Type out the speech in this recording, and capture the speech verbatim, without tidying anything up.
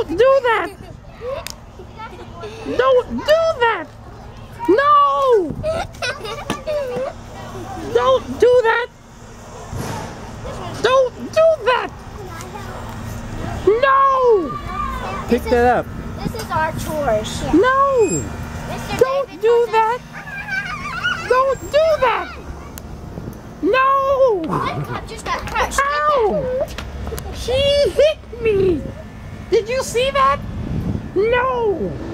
Don't do that! Don't do that! No! Don't do that! Don't do that! No! Pick that up. This is our chores. No! Mister Don't David do wants us- that! Don't do that! No! One cup just got crushed. Ow! She hit me! Did you see that? No!